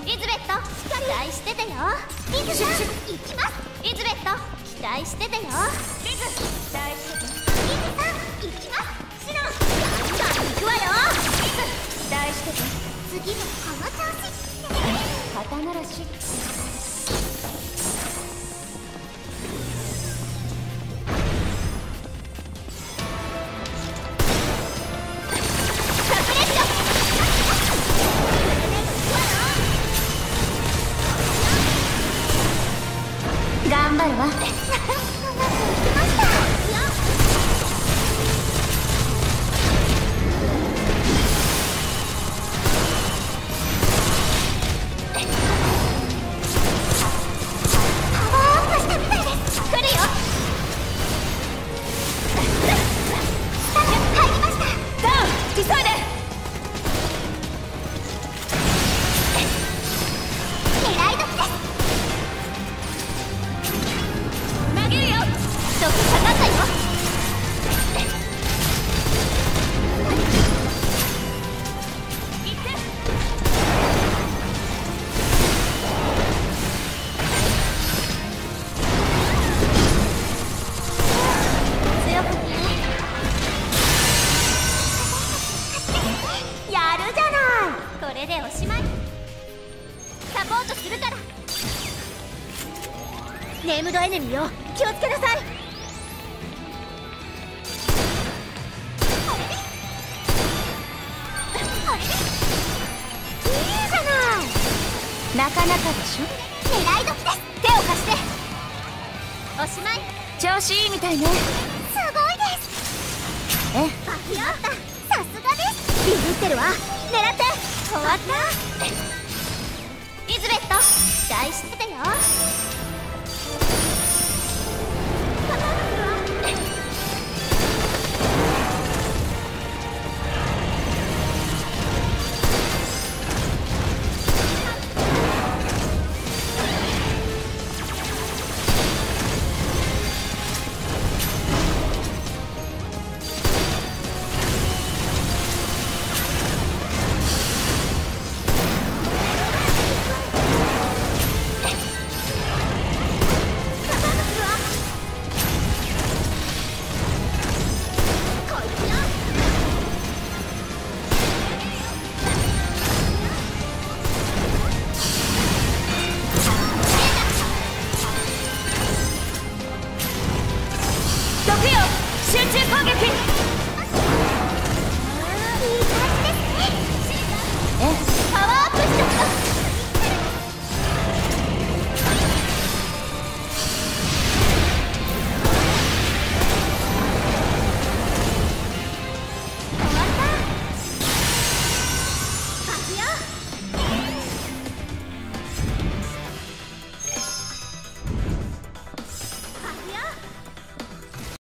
イズベット期待しててよ。リズさん行きます。イズベット期待しててよ。リズ期待してて。リズさん行きます。シロンガンガン行くわよ。リズ期待してて。次もこの調子。肩慣らし。頑張るわ。これでおしまい。サポートするから。ネームドエネミーよ、気をつけなさい。いいじゃない。なかなかでしょ。狙い時です。手を貸して。おしまい。調子いいみたいね。すごいです。やった、さすがです。ビビってるわ。狙って。終わった。イズベット期待しててよ。